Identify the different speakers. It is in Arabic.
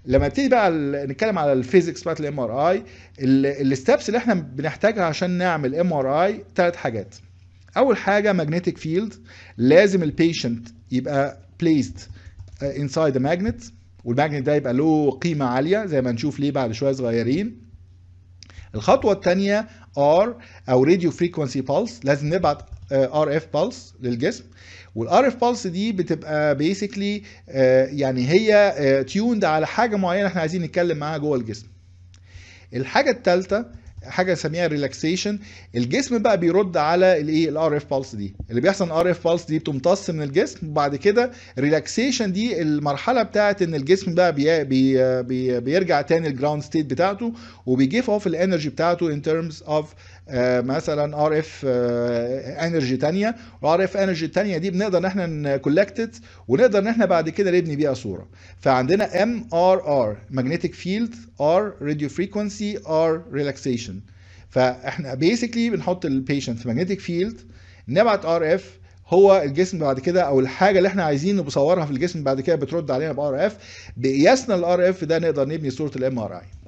Speaker 1: لما نبتدي بقى نتكلم على الفيزيكس بتاعت الام ار اي، الستبس اللي احنا بنحتاجها عشان نعمل ام ار اي 3 حاجات. اول حاجه ماجنتيك فيلد، لازم البيشنت يبقى بليسد انسايد ماجنت، والماجنت ده يبقى له قيمه عاليه زي ما نشوف ليه بعد شويه صغيرين. الخطوه الثانيه ار او راديو فريكوانسي بالس، لازم نبعت ار اف بالس للجسم، والار اف بالس دي بتبقى بيسكلي يعني هي تيوند على حاجه معينه احنا عايزين نتكلم معاها جوه الجسم. الحاجه الثالثه حاجه نسميها ريلاكسيشن، الجسم بقى بيرد على الايه الار اف بالس دي، اللي بيحصل ار اف بالس دي بتمتص من الجسم، وبعد كده ريلاكسيشن دي المرحله بتاعت ان الجسم بقى بيرجع تاني الجراوند ستيت بتاعته، وبيجيف اوف الانرجي بتاعته ان ترمز اوف مثلا ار اف انرجي تانية، وار اف انرجي التانية دي بنقدر ان احنا نكولكت ونقدر ان احنا بعد كده نبني بيها صوره. فعندنا ام ار ار ماجنتيك فيلد، ار راديو فريكوانسي، ار ريلاكسيشن. فاحنا بيسكلي بنحط البيشنت في ماجنتيك فيلد، نبعت ار اف، هو الجسم بعد كده او الحاجه اللي احنا عايزين نصورها في الجسم بعد كده بترد علينا بار اف، بقياسنا الار اف ده نقدر نبني صوره الام ار اي.